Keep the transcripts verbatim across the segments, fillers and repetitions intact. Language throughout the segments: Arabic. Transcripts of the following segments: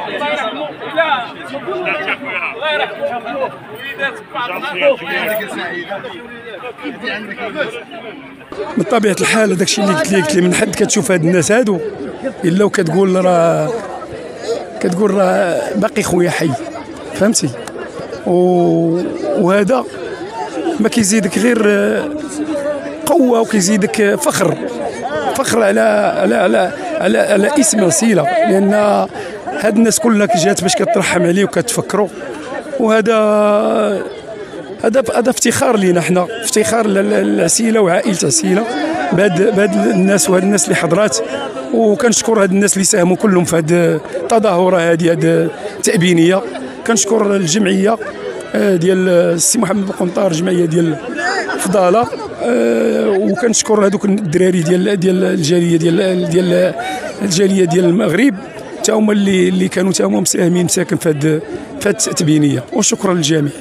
من طبيعة الحال هذاك الشيء اللي قلت لك من حد كتشوف هاد الناس هادو الا وكتقول راه كتقول راه باقي خويا حي، فهمتي؟ وهذا ما كيزيدك غير قوه وكيزيدك فخر فخر على على على على, على اسم وسيله، لان هاد الناس كلها جات باش كترحم عليه وكتفكروا، وهذا هذا هذا افتخار لينا حنا، افتخار لعسيله وعائله عسيله بهاد بهاد الناس وهاد الناس اللي حضرات. وكنشكر هاد الناس اللي ساهموا كلهم في هاد التظاهره هذه هاد التأبينيه. كنشكر الجمعيه ديال السي محمد بوقنطار، الجمعيه ديال فضاله، وكنشكر هذوك الدراري ديال ديال الجاليه ديال ديال الجاليه ديال المغرب حتى هما اللي اللي كانوا حتى هما مساهمين مساكن في هاد في هاد التأبينيه، وشكرا للجميع.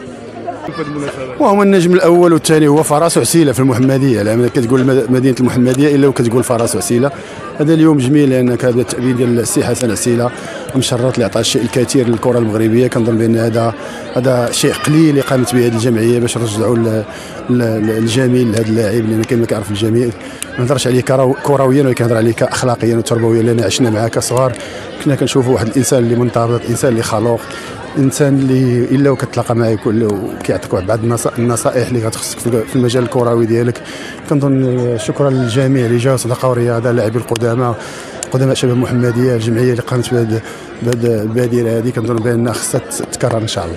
وهو النجم الاول والثاني هو فراس وعسيله في المحمديه، لما كتقول مدينه المحمديه الا وكتقول فراس وعسيله. هذا اليوم جميل لانك هذا التأبين ديال السي حسن عسيله مشرط اللي عطى الشيء الكثير للكره المغربيه. كنظن بان هذا هذا شيء قليل اللي قامت به هذه الجمعيه باش نرجعوا الجميل لهذا اللاعب، لان كما كيعرف الجميع ما نهضرش عليه كرويا ولكن كنهضر عليه اخلاقيا وتربويا، لان عشنا معاه كصغار كنا كنشوفوا واحد الانسان اللي منضبط، انسان اللي خلوق، انسان اللي الا وكتلاقى معاه وكيعطيك بعض النصائح اللي غتخصك في المجال الكروي ديالك. كنظن شكرا للجميع اللي جاوا صدقوا الرياضه، اللاعبين القدامى قدماء شباب المحمديه، الجمعيه اللي قامت بهذه البادره هذه، كنظن بان خصها تتكرر ان شاء الله.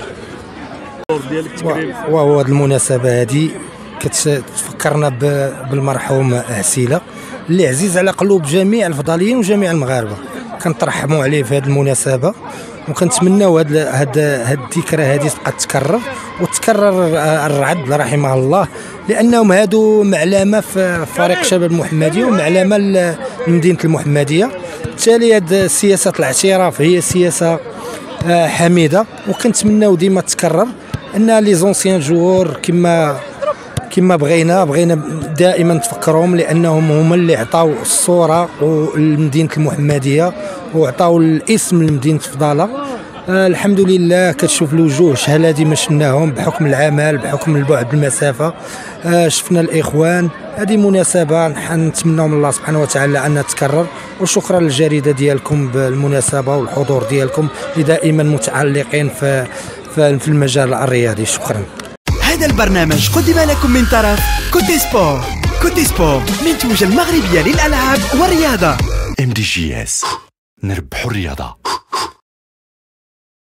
وهو هذه المناسبه هذه كتفكرنا بالمرحوم عسيله اللي عزيز على قلوب جميع الفضاليين وجميع المغاربه. كنترحموا عليه في هذه المناسبه وكنتمناو هاد هاد هاد الذكرى هذه تبقى تتكرر وتكرر الرعد رحمه الله، لانهم هادو معلمه في فريق شباب المحمديه ومعلمه لمدينه المحمديه. بالتالي هاد سياسه الاعتراف هي سياسه حميده وكنتمناو ديما تتكرر، ان لي زونسيان جوور كما كما بغينا بغينا دائما تفكرهم، لانهم هما اللي عطاو الصوره لمدينه المحمديه وعطاو الاسم لمدينه فضاله. آه الحمد لله كتشوف الوجوه شحال هادي ما شفناهم بحكم العمل بحكم البعد المسافه. آه شفنا الاخوان. هذه مناسبه نتمناو من الله سبحانه وتعالى انها تتكرر، وشكرا للجريده ديالكم بالمناسبه والحضور ديالكم اللي دائما متعلقين في في المجال الرياضي. شكرا. هذا البرنامج قدم لكم من طرف كوتي سبور. كوتي سبور منتوجة المغربية للألعاب والرياضة. ام دي جي اس، نربحوا الرياضة.